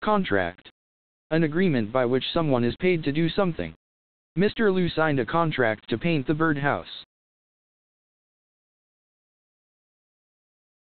Contract. An agreement by which someone is paid to do something. Mr. Liu signed a contract to paint the birdhouse.